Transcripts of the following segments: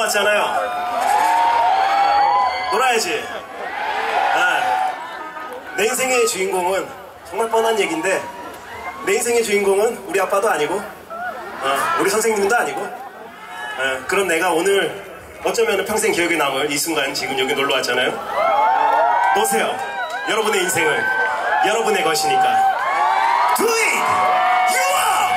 왔잖아요. 놀아야지. 내 인생의 주인공은 정말 뻔한 얘기인데, 내 인생의 주인공은 우리 아빠도 아니고 우리 선생님도 아니고 그런 내가 오늘 어쩌면 평생 기억에 남을 이 순간 지금 여기 놀러 왔잖아요. 노세요. 여러분의 인생을 여러분의 것이니까 Do it! You are!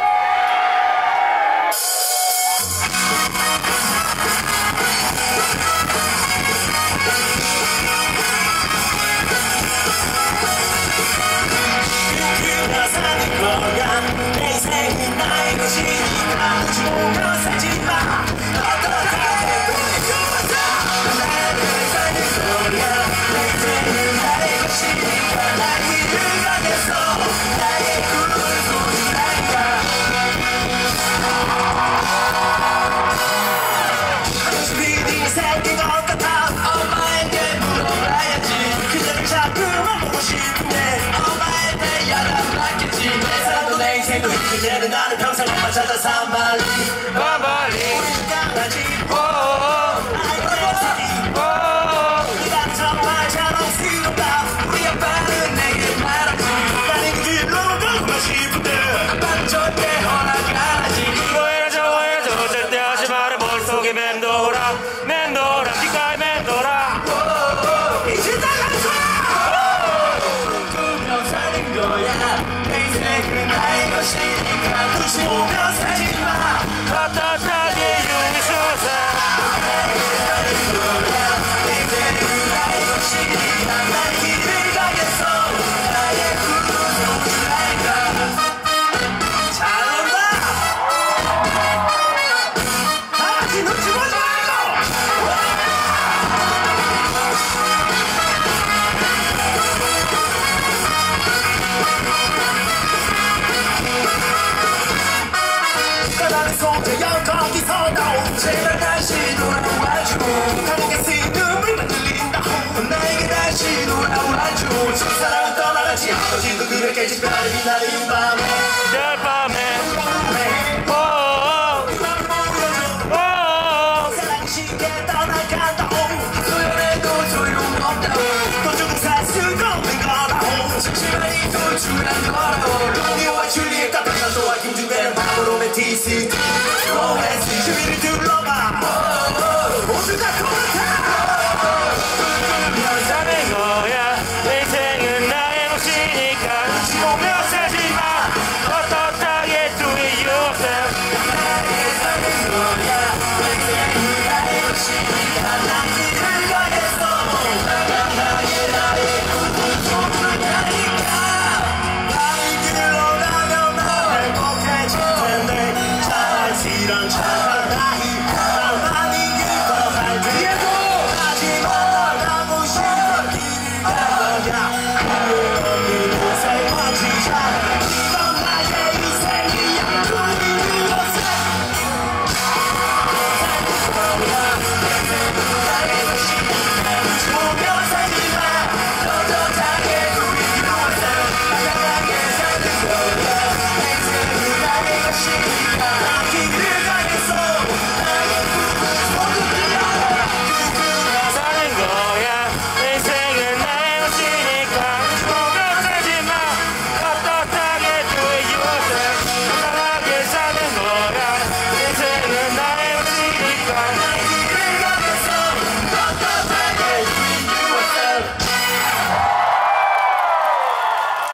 그가 사는 거야. 내 인생은 나의 것이니까 주고 살지 마. 어떻게 해도 좋았어. 나를 사는 거야. 내 인생은 나의 것이니까 날 이루어냈어. 나의 꿈을 소중하니까. 스피디 생긴 것 같아. 엄마에게 물어봐야지. 그녀를 자꾸만 보고 싶은데 엄마에게 야단맞겠지. 내 삶도 내 인생도 이제는 나는 평생 엄마 찾아 산발리 우리 강아지 네가 정말 자랑스럽다. 우리 아빠는 내게 말하지. 나는 그 길로 가고 싶은데 아빠는 절대 허락을 안 하지. 이거해라 저거해라 저거 절대 하지 마라. 머릿속에 맴돌아